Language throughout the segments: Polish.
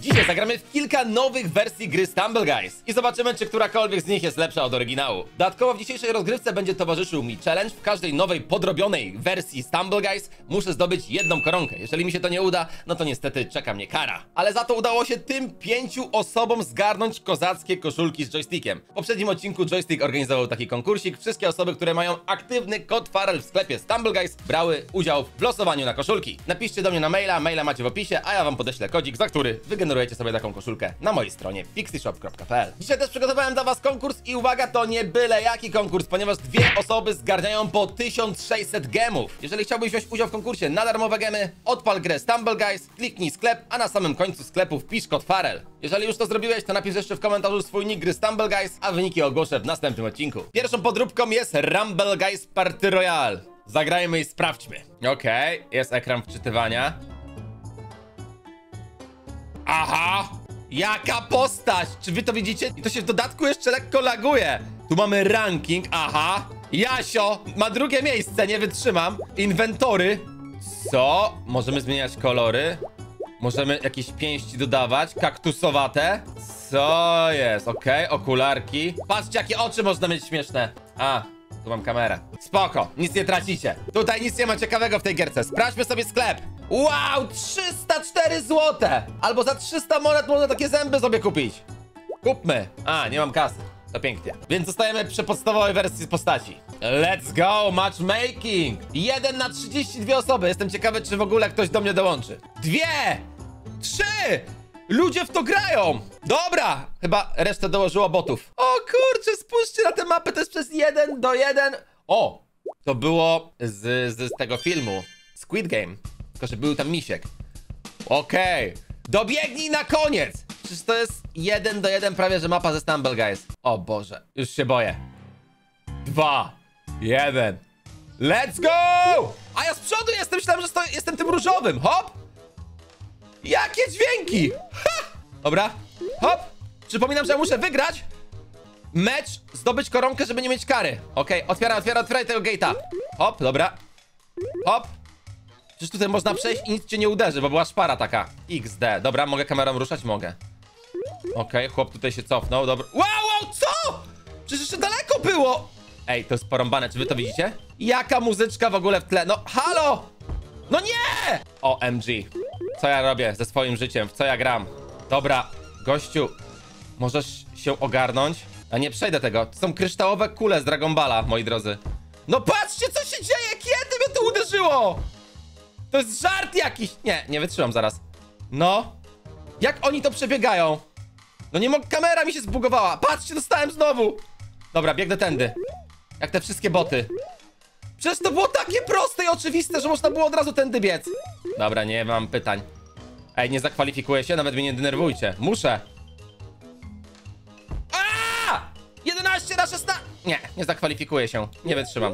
Dzisiaj zagramy w kilka nowych wersji gry Stumble Guys i zobaczymy, czy którakolwiek z nich jest lepsza od oryginału. Dodatkowo w dzisiejszej rozgrywce będzie towarzyszył mi challenge. W każdej nowej, podrobionej wersji Stumble Guys muszę zdobyć jedną koronkę. Jeżeli mi się to nie uda, no to niestety czeka mnie kara. Ale za to udało się tym 5 osobom zgarnąć kozackie koszulki z joystickiem. W poprzednim odcinku Joystick organizował taki konkursik. Wszystkie osoby, które mają aktywny kod Farel w sklepie Stumble Guys, brały udział w losowaniu na koszulki. Napiszcie do mnie na maila macie w opisie, a ja wam podeślę kodzik, za który wygenerujecie sobie taką koszulkę na mojej stronie pixieshop.pl. Dzisiaj też przygotowałem dla was konkurs i uwaga, to nie byle jaki konkurs, ponieważ dwie osoby zgarniają po 1600 gemów. Jeżeli chciałbyś wziąć udział w konkursie na darmowe gemy, odpal grę Stumble Guys, kliknij sklep, a na samym końcu sklepu wpisz kod Farel. Jeżeli już to zrobiłeś, to napisz jeszcze w komentarzu swój nick gry Stumble Guys, a wyniki ogłoszę w następnym odcinku. Pierwszą podróbką jest Rumble Guys Party Royale. Zagrajmy i sprawdźmy. Okej, jest ekran wczytywania. Aha! Jaka postać! Czy wy to widzicie? I to się w dodatku jeszcze lekko laguje. Tu mamy ranking, aha. Jasio ma drugie miejsce, nie wytrzymam. Inwentory. Co? Możemy zmieniać kolory? Możemy jakieś pięści dodawać? Kaktusowate? Co jest? Okej, okularki. Patrzcie, jakie oczy można mieć śmieszne. A, tu mam kamerę. Spoko, nic nie tracicie. Tutaj nic nie ma ciekawego w tej gierce. Sprawdźmy sobie sklep. Wow, 304 zł! Albo za 300 monet można takie zęby sobie kupić. Kupmy. A, nie mam kasy. To pięknie. Więc zostajemy przy podstawowej wersji postaci. Let's go, matchmaking! 1 na 32 osoby. Jestem ciekawy, czy w ogóle ktoś do mnie dołączy. 2! 3! Ludzie w to grają! Dobra! Chyba resztę dołożyło botów. O kurczę, spójrzcie na tę mapę, to jest przez 1 do 1. O! To było z tego filmu. Squid Game. Tylko, że był tam misiek. Okej. Dobiegnij na koniec! Przecież to jest 1 do 1 prawie, że mapa ze Stumble Guys. O Boże, już się boję. 2, 1. Let's go! A ja z przodu jestem, myślałem, że jestem tym różowym. Hop! Jakie dźwięki! Ha! Dobra, hop! Przypominam, że muszę wygrać mecz, zdobyć koronkę, żeby nie mieć kary. Okej, otwieraj tego gate'a. Hop, dobra. Hop. Przecież tutaj można przejść i nic cię nie uderzy, bo była szpara taka. XD. Dobra, mogę kamerą ruszać? Mogę. Okej, chłop tutaj się cofnął, dobra. Wow, co? Przecież jeszcze daleko było! Ej, to jest porąbane, czy wy to widzicie? Jaka muzyczka w ogóle w tle? No, halo! No nie! OMG. Co ja robię ze swoim życiem? W co ja gram? Dobra, gościu, możesz się ogarnąć? A nie przejdę tego. To są kryształowe kule z Dragon Balla, moi drodzy. No patrzcie, co się dzieje! Kiedy mnie to uderzyło? To jest żart jakiś! Nie wytrzymam zaraz. No. Jak oni to przebiegają? No nie mogę, kamera mi się zbugowała. Patrzcie, dostałem znowu. Dobra, biegnę tędy. Jak te wszystkie boty. Przecież to było takie proste i oczywiste, że można było od razu tędy biec. Dobra, nie mam pytań. Ej, nie zakwalifikuję się, nawet mnie nie denerwujcie. Muszę. A! 11 na 16. Nie zakwalifikuję się. Nie wytrzymam.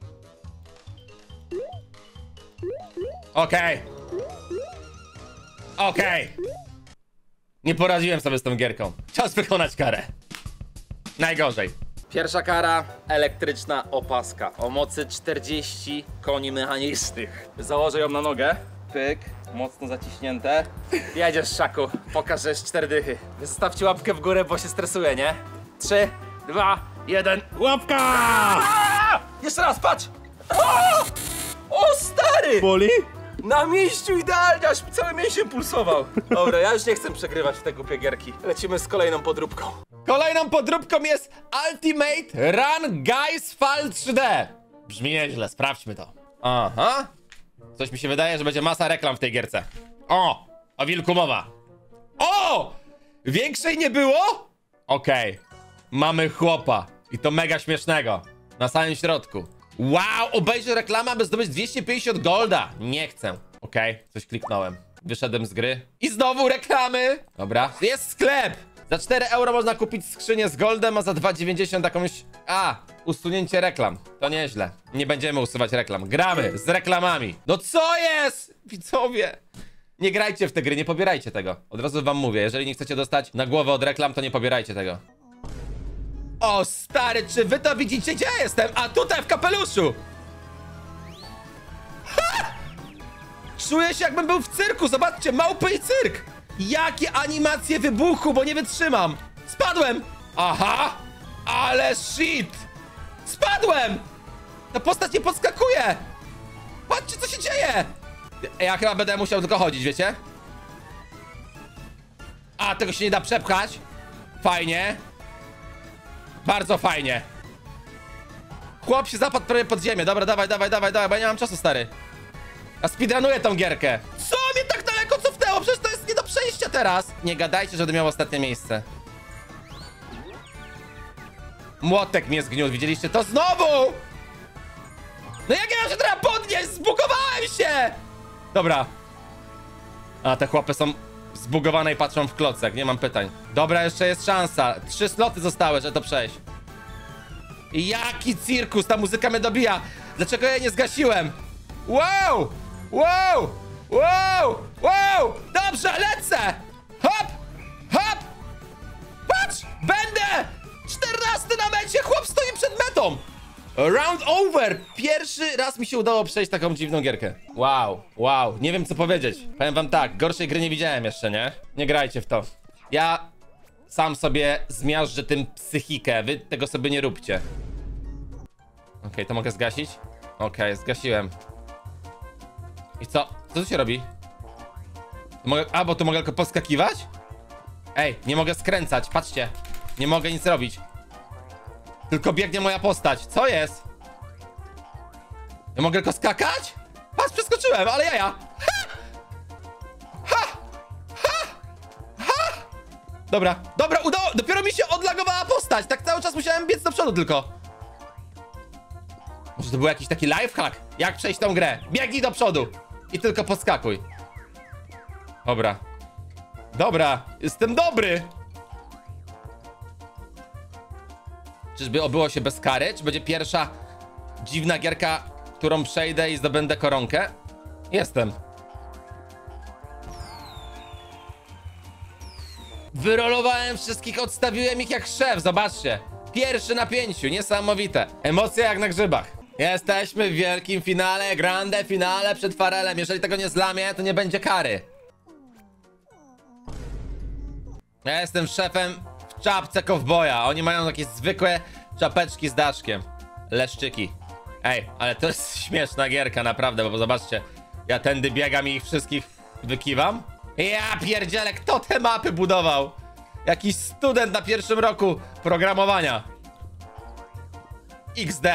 Okej. Nie poradziłem sobie z tą gierką. Czas wykonać karę. Najgorzej. Pierwsza kara, elektryczna opaska o mocy 40 koni mechanicznych. Założę ją na nogę. Pyk, mocno zaciśnięte. Jedziesz, Szaku, pokażesz 4 dychy. Zostawcie łapkę w górę, bo się stresuję, nie? 3, 2, 1, łapka! Jeszcze raz, patrz! O, stary! Boli? Na miejscu idealnie, aż cały mięsień pulsował. Dobra, ja już nie chcę przegrywać w te głupie gierki. Lecimy z kolejną podróbką. Kolejną podróbką jest Ultimate Run Guys Fall 3D. Brzmi nieźle, sprawdźmy to. Aha. Coś mi się wydaje, że będzie masa reklam w tej gierce. O wilku mowa. O! Większej nie było? Okej. Mamy chłopa. I to mega śmiesznego. Na samym środku. Wow, obejrzę reklamę, aby zdobyć 250 golda. Nie chcę. Okej, coś kliknąłem. Wyszedłem z gry. I znowu reklamy. Dobra. Jest sklep. Za 4 euro można kupić skrzynię z goldem, a za 2,90 jakąś... usunięcie reklam. To nieźle. Nie będziemy usuwać reklam. Gramy z reklamami. No co jest? Widzowie. Nie grajcie w te gry, nie pobierajcie tego. Od razu wam mówię, jeżeli nie chcecie dostać na głowę od reklam, to nie pobierajcie tego. O stary, czy wy to widzicie? Gdzie ja jestem? A tutaj w kapeluszu! Ha! Czuję się, jakbym był w cyrku, zobaczcie, małpy i cyrk! Jakie animacje wybuchu, bo nie wytrzymam. Spadłem. Aha. Ale shit. Spadłem. Ta postać nie podskakuje. Patrzcie, co się dzieje. Ja chyba będę musiał tylko chodzić, wiecie? A, tego się nie da przepchać. Fajnie. Bardzo fajnie. Chłop się zapadł prawie pod ziemię. Dobra, dawaj, bo ja nie mam czasu, stary. Ja speedrunuję tą gierkę. Co mnie tak daleko cofnęło? Przecież to jest nie do przejścia teraz. Nie gadajcie, że będę miał ostatnie miejsce. Młotek mnie zgniótł, widzieliście to znowu? No jak ja się teraz podnieść? Zbugowałem się! Dobra. A, te chłopy są zbugowane i patrzą w klocek, nie mam pytań. Dobra, jeszcze jest szansa. 3 sloty zostały, żeby to przejść. I jaki cirkus, ta muzyka mnie dobija. Dlaczego ja jej nie zgasiłem? Wow! Wow! Wow! Wow! Dobrze, lecę! Hop! Hop! Patrz! Będę! 14 na mecie, chłop stoi przed metą! Round over! Pierwszy raz mi się udało przejść taką dziwną gierkę. Wow, wow, nie wiem co powiedzieć. Powiem wam tak, gorszej gry nie widziałem jeszcze, nie? Nie grajcie w to. Ja sam sobie zmiażdżę tym psychikę, wy tego sobie nie róbcie. Okej, to mogę zgasić? Okej, zgasiłem. I co? Co tu się robi? Mogę... A, bo tu mogę tylko podskakiwać? Ej, nie mogę skręcać, patrzcie. Nie mogę nic robić. Tylko biegnie moja postać. Co jest? Ja mogę tylko skakać? Patrz, przeskoczyłem, ale jaja. Ha! Ha! Ha! Ha! Dobra, dobra, udało. Dopiero mi się odlagowała postać. Tak cały czas musiałem biec do przodu tylko. Może to był jakiś taki lifehack? Jak przejść tą grę? Biegnij do przodu. I tylko podskakuj. Dobra. Dobra, jestem dobry. Czyżby obyło się bez kary? Czy będzie pierwsza dziwna gierka, którą przejdę i zdobędę koronkę? Jestem. Wyrolowałem wszystkich, odstawiłem ich jak szef, zobaczcie. Pierwszy na 5, niesamowite. Emocje jak na grzybach. Jesteśmy w wielkim finale, grande finale przed Farelem. Jeżeli tego nie zlamię, to nie będzie kary. Ja jestem szefem w czapce kowboja. Oni mają takie zwykłe czapeczki z daszkiem. Leszczyki. Ej, ale to jest śmieszna gierka, naprawdę, bo zobaczcie. Ja tędy biegam i ich wszystkich wykiwam. Ja pierdzielę, kto te mapy budował? Jakiś student na 1. roku programowania. XD.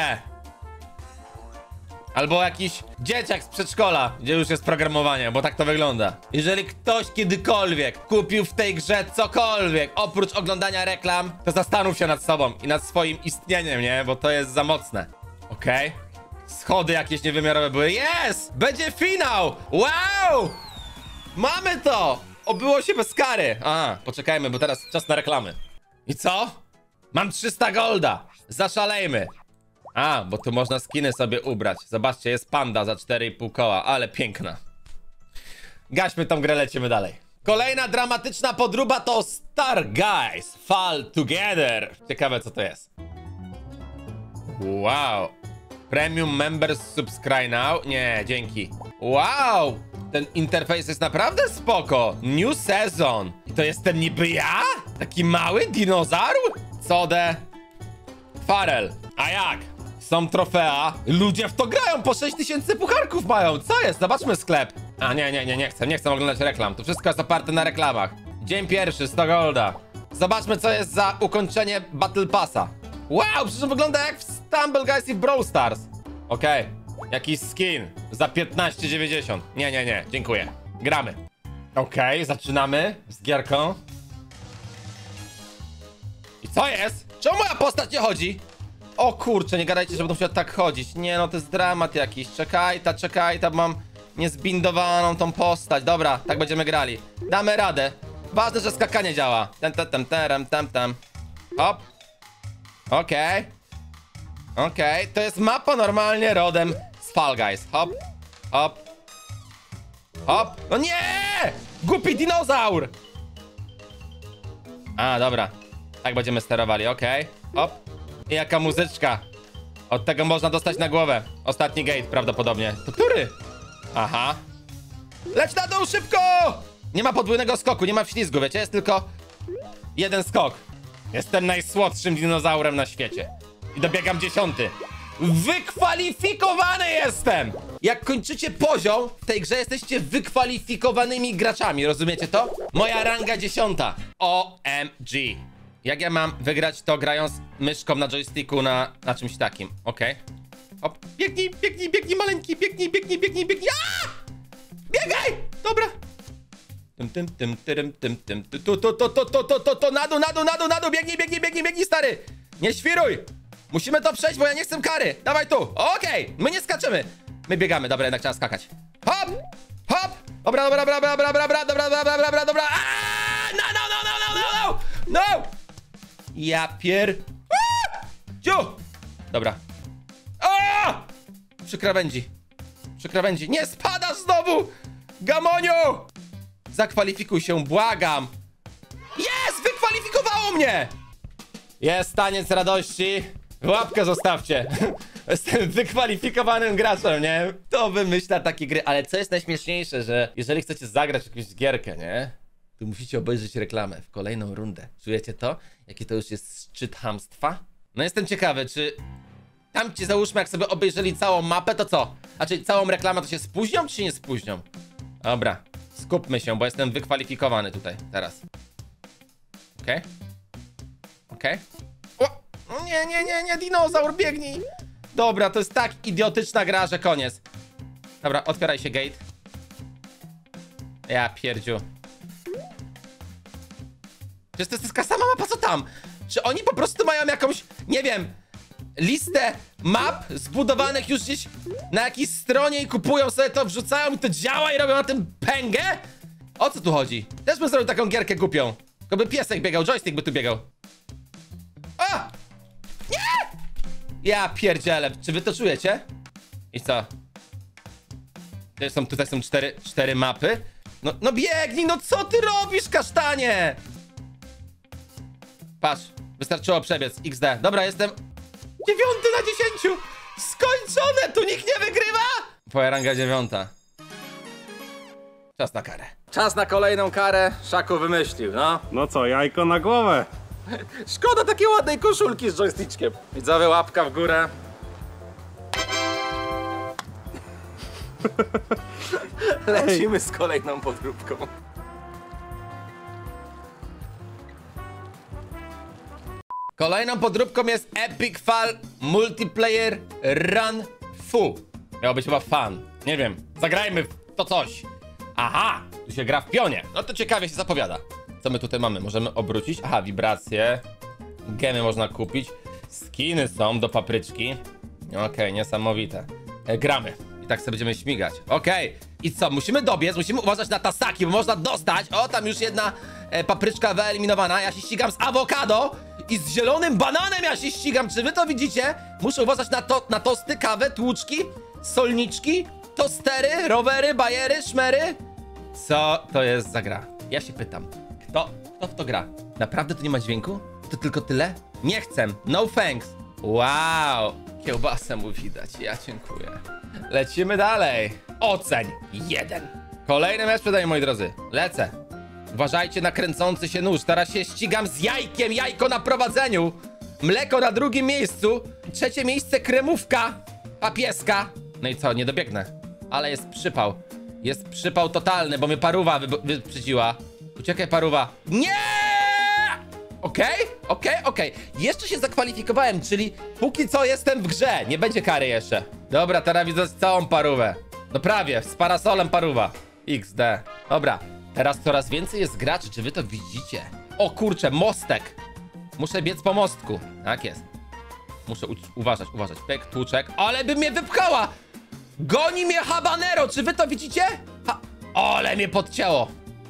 Albo jakiś dzieciak z przedszkola, gdzie już jest programowanie, bo tak to wygląda. Jeżeli ktoś kiedykolwiek kupił w tej grze cokolwiek, oprócz oglądania reklam, to zastanów się nad sobą i nad swoim istnieniem, nie? Bo to jest za mocne. Okej. Schody jakieś niewymiarowe były. Jest! Będzie finał! Wow! Mamy to! Obyło się bez kary. Aha, poczekajmy, bo teraz czas na reklamy. I co? Mam 300 golda. Zaszalejmy. A, bo tu można skiny sobie ubrać. Zobaczcie, jest panda za 4,5 koła, ale piękna. Gaśmy tą grę, lecimy dalej. Kolejna dramatyczna podróba to Star Guys Fall Together. Ciekawe co to jest. Wow. Premium members subscribe now? Nie, dzięki. Wow. Ten interfejs jest naprawdę spoko. New season. I to jestem niby ja? Taki mały dinozaur? Code. Farel. A jak? Są trofea. Ludzie w to grają, po 6000 pucharków mają. Co jest? Zobaczmy sklep. A nie chcę oglądać reklam. To wszystko jest oparte na reklamach. Dzień pierwszy, 100 golda. Zobaczmy, co jest za ukończenie Battle Passa. Wow, przecież to wygląda jak w Stumble Guys i w Brawl Stars. Okej. Jakiś skin za 15,90. Nie, dziękuję. Gramy. Okej, zaczynamy z gierką. I co jest? Czemu moja postać nie chodzi? O kurczę, nie gadajcie, że będą musiał tak chodzić. Nie no, to jest dramat jakiś. Czekaj, mam niezbindowaną tą postać. Dobra, tak będziemy grali. Damy radę. Ważne, że skakanie działa. Tam. Hop. Okej. To jest mapa normalnie rodem z Fall Guys. Hop. No nie! Głupi dinozaur! A, dobra. Tak będziemy sterowali, okej. Hop. I jaka muzyczka. Od tego można dostać na głowę. Ostatni gate prawdopodobnie. To który? Aha. Leć na dół szybko! Nie ma podwójnego skoku, nie ma wślizgu, wiecie? Jest tylko jeden skok. Jestem najsłodszym dinozaurem na świecie. I dobiegam 10. Wykwalifikowany jestem! Jak kończycie poziom w tej grze, jesteście wykwalifikowanymi graczami, rozumiecie to? Moja ranga 10. OMG. Jak ja mam wygrać to grając myszką na joysticku na czymś takim? Okej. Hop. Biegnij, biegnij, biegnij, maleńki, biegnij, biegnij, biegnij, biegnij. Aaaa! Biegaj! Dobra. Na dół, biegnij, stary. Nie świruj. Musimy to przejść, bo ja nie chcę kary. Dawaj tu. Okej. My nie skaczemy. My biegamy. Dobra, jednak trzeba skakać. Hop! Hop! Dobra. No! Ja pier... Ciu! Dobra. Przy krawędzi. Nie spadasz znowu! Gamoniu! Zakwalifikuj się, błagam. Jest! Wykwalifikowało mnie! Jest taniec radości. Łapkę zostawcie. Jestem wykwalifikowanym graczem, nie? To wymyśla takie gry. Ale co jest najśmieszniejsze, że jeżeli chcecie zagrać w jakąś gierkę, nie? To musicie obejrzeć reklamę w kolejną rundę. Czujecie to? Jakie to już jest szczyt chamstwa? No jestem ciekawy, czy... Tamci załóżmy, jak sobie obejrzeli całą mapę, to co? Znaczy całą reklamę, to się spóźnią, czy się nie spóźnią? Dobra, skupmy się, bo jestem wykwalifikowany tutaj, teraz. Okej. O! Nie, dinozaur, biegnij! Dobra, to jest tak idiotyczna gra, że koniec. Dobra, otwieraj się gate. Ja pierdziu. Przecież to jest taka sama mapa, co tam? Czy oni po prostu mają jakąś, nie wiem, listę map zbudowanych już gdzieś na jakiejś stronie i kupują sobie to, wrzucają i to działa i robią na tym pęgę? O co tu chodzi? Też bym zrobił taką gierkę głupią. Tylko by piesek biegał, joystick by tu biegał. O! Nie! Ja pierdzielę, czy wy to czujecie? I co? Tutaj są cztery mapy. No biegnij, no co ty robisz, kasztanie? Patrz, wystarczyło przebiec, XD. Dobra, jestem 9 na 10. Skończone, tu nikt nie wygrywa. Twoja ranga 9. Czas na karę. Czas na kolejną karę. Szaku wymyślił, no. No co, jajko na głowę. Szkoda takiej ładnej koszulki z joystickiem. Widzowie, łapka w górę. Lecimy z kolejną podróbką. Kolejną podróbką jest Epic Fail Multiplayer Run Fu. Miało być chyba fun. Nie wiem, zagrajmy w to coś. Aha, tu się gra w pionie. No to ciekawie się zapowiada. Co my tutaj mamy? Możemy obrócić. Aha, wibracje. Gemy można kupić. Skiny są do papryczki. Okej, niesamowite. Gramy. I tak sobie będziemy śmigać. Okej. I co? Musimy dobiec, musimy uważać na tasaki, bo można dostać. O, tam już jedna papryczka wyeliminowana. Ja się ścigam z awokado i z zielonym bananem ja się ścigam. Czy wy to widzicie? Muszę uważać na tosty, kawę, tłuczki, solniczki, tostery, rowery, bajery, szmery. Co to jest za gra? Ja się pytam. Kto w to gra? Naprawdę tu nie ma dźwięku? To tylko tyle? Nie chcę. No thanks. Wow. Kiełbasę mu widać. Ja dziękuję. Lecimy dalej. Oceń 1. Kolejny mecz przed nami, moi drodzy. Lecę. Uważajcie na kręcący się nóż. Teraz się ścigam z jajkiem. Jajko na prowadzeniu. Mleko na drugim miejscu. Trzecie miejsce kremówka. Papieska. No i co? Nie dobiegnę. Ale jest przypał. Jest przypał totalny, bo mnie paruwa wyprzedziła. Uciekaj, paruwa. Nie! Okej. Jeszcze się zakwalifikowałem, czyli póki co jestem w grze. Nie będzie kary jeszcze. Dobra, teraz widzę całą parówę. No prawie, z parasolem paruwa. XD. Dobra, teraz coraz więcej jest graczy. Czy wy to widzicie? O kurczę, mostek. Muszę biec po mostku. Tak jest. Muszę uważać. Pyk, tłuczek. Ale by mnie wypchała! Goni mnie habanero, czy wy to widzicie? Ale mnie podcięło.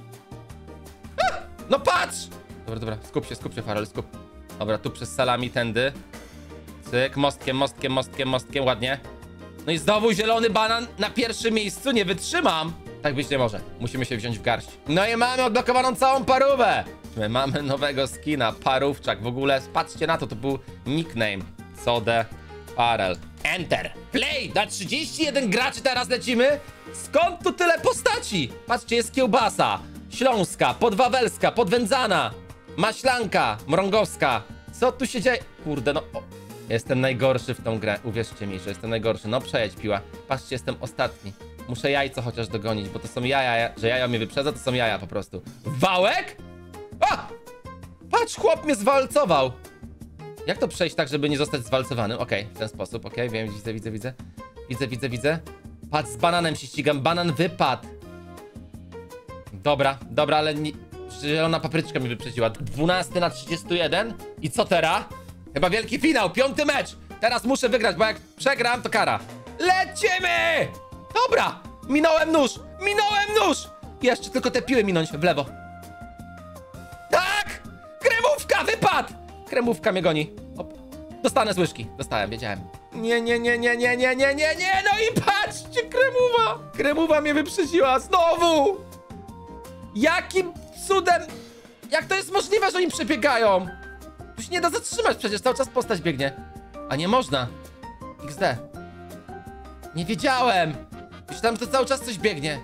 No patrz! Dobra, skup się, Farol, skup. Dobra, tu przez salami tędy. Cyk, mostkiem, ładnie. No i znowu zielony banan na pierwszym miejscu, nie wytrzymam. Tak być nie może, musimy się wziąć w garść. No i mamy odblokowaną całą parówę. My mamy nowego skina, parówczak. W ogóle, patrzcie na to, to był nickname. Sode Farel. Enter. Play! Na 31 graczy teraz lecimy. Skąd tu tyle postaci? Patrzcie, jest kiełbasa. Śląska, podwawelska, podwędzana, maślanka, mrągowska. Co tu się dzieje? Kurde, no... O. Jestem najgorszy w tą grę. Uwierzcie mi, że jestem najgorszy. No przejedź, piła. Patrzcie, jestem ostatni. Muszę jajco chociaż dogonić, bo to są jaja, że jaja mnie wyprzedza, to są jaja po prostu. Wałek? A! Patrz, chłop mnie zwalcował. Jak to przejść tak, żeby nie zostać zwalcowanym? Okej, w ten sposób, okej, wiem, widzę. Patrz, z bananem się ścigam, banan wypadł. Dobra, ale nie... Zielona papryczka mi wyprzedziła. 12/31. I co teraz? Chyba wielki finał, 5. mecz. Teraz muszę wygrać, bo jak przegram, to kara. Lecimy! Dobra, minąłem nóż. Jeszcze tylko te piły minąć w lewo. Tak! Kremówka, wypadł! Kremówka mnie goni. Op. Dostanę z łyżki. Dostałem, wiedziałem. Nie. No i patrzcie, kremuwa. Kremuwa mnie wyprzedziła znowu. Jakim cudem? Jak to jest możliwe, że oni przebiegają? Tu się nie da zatrzymać, przecież cały czas postać biegnie. A nie można. XD. Nie wiedziałem. Myślałem, że cały czas coś biegnie.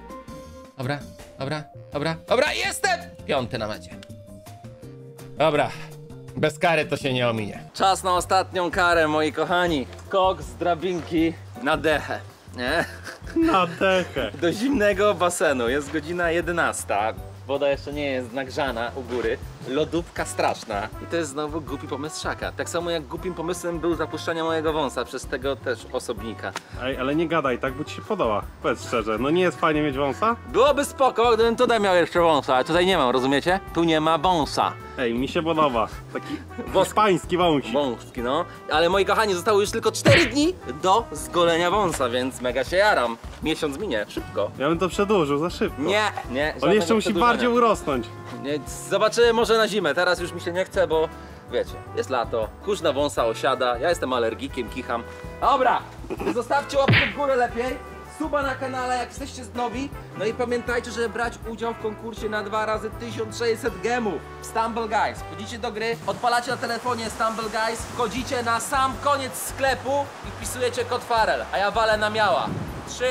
Dobra, jestem! 5. na mecie. Dobra. Bez kary to się nie ominie. Czas na ostatnią karę, moi kochani. Skok z drabinki na dechę, nie? Na dechę. Do zimnego basenu. Jest godzina 11. Woda jeszcze nie jest nagrzana u góry. Lodówka straszna. I to jest znowu głupi pomysł Szaka. Tak samo jak głupim pomysłem był zapuszczenie mojego wąsa przez tego też osobnika. Ej, ale nie gadaj, tak, bo ci się podoba. Powiedz szczerze, no nie jest fajnie mieć wąsa? Byłoby spoko, gdybym tutaj miał jeszcze wąsa, a tutaj nie mam, rozumiecie? Tu nie ma wąsa. Ej, mi się podoba. Taki Wos- hiszpański wąsik. Wąski, no. Ale moi kochani, zostało już tylko 4 dni do zgolenia wąsa, więc mega się jaram. Miesiąc minie, szybko. Ja bym to przedłużył za szybko. Nie. On żadnego jeszcze musi przedłużenia. bardziej urosnąć. Nie, zobaczymy może na zimę, teraz już mi się nie chce, bo wiecie, jest lato, kurz na wąsa osiada, ja jestem alergikiem, kicham. Dobra, zostawcie łapkę w górę lepiej, suba na kanale jak jesteście nowi, no i pamiętajcie, żeby brać udział w konkursie na 2 razy 1600 gemów w Stumble Guys. Wchodzicie do gry, odpalacie na telefonie Stumble Guys, wchodzicie na sam koniec sklepu i wpisujecie kod Farel, a ja walę na miała. 3,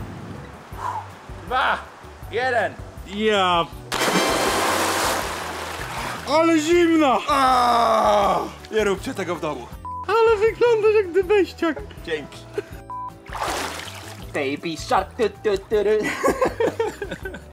2, 1. Ja... Ale zimno! Nie róbcie tego w domu. Ale wyglądasz jak dybeściak. Dzięki. Baby shark.